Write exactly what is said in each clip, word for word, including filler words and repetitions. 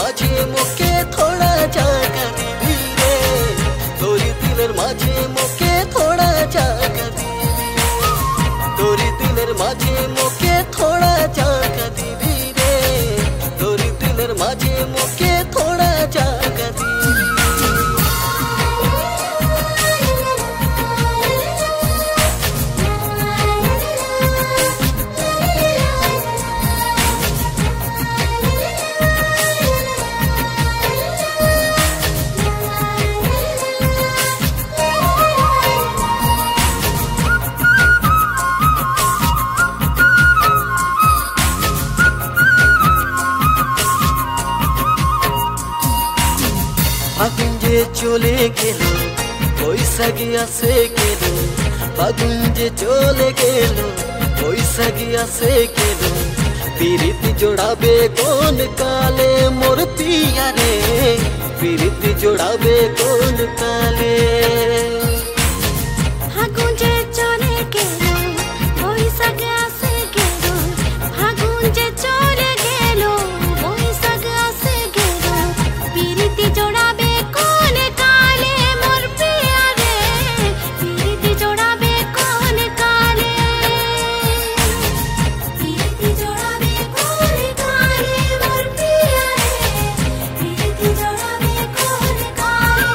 माझे मोके थोड़ा जागा दिबी रे, तोरी दिलेर माझे मोके थोड़ा जागा दिबी, तोरी दिलेर माझे मोके थोड़ा जागा दिबी रे, तोरी दिलेर माझे मोके थोड़ा जागा दिबी। ফাগুন যে চলে গেল বৈশাখী আসে গেল, ফাগুন যে চলে গেল বৈশাখী আসে গেল, পিরিতি জোড়াবে কোন কালে মোর পিয়া রে, পিরিতি জোড়াবে কোন কালে। ফাগুন যে চলে গেল বৈশাখী আসে গেল, ফাগুন যে চলে গেল বৈশাখী আসে গেল, পিরিতি জোড়াবে কোন কালে মোর পিয়া রে, পিরিতি জোড়াবে কোন কালে, পিরিতি জোড়াবে কোন কালে মোর পিয়া রে, পিরিতি জোড়াবে কোন কালে।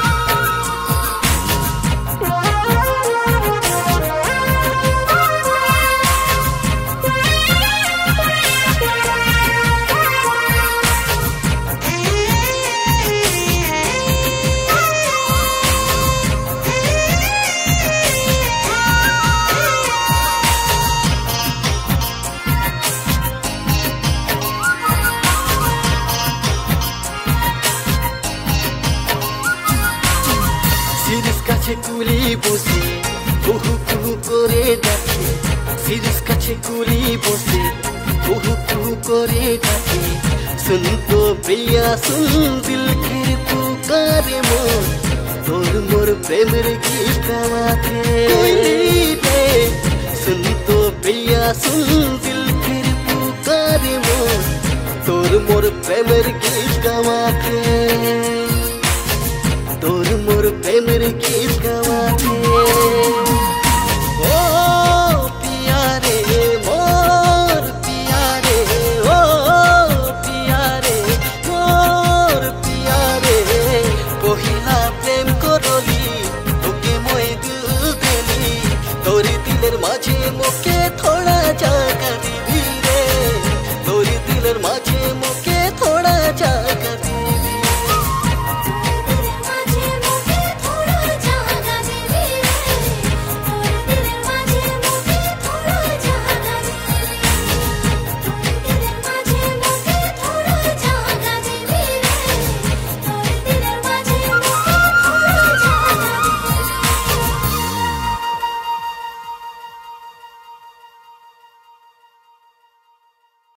সিরিস কাছে কুলি বসে কুহু কুহু করে ডাকে, সিরিস কাছে কুলি বসে কুহু কুহু করে ডাকে, सुन तो प्रिया सुन दिल के पुकारे मोर, तोर मोर प्रेमेर गीत गावाते रे, सुन तो प्रिया सुन दिल के पुकारे मोर, तोर मोर प्रेमेर गीत गावाते, तोर मोर प्रेमेर गीत गावाते।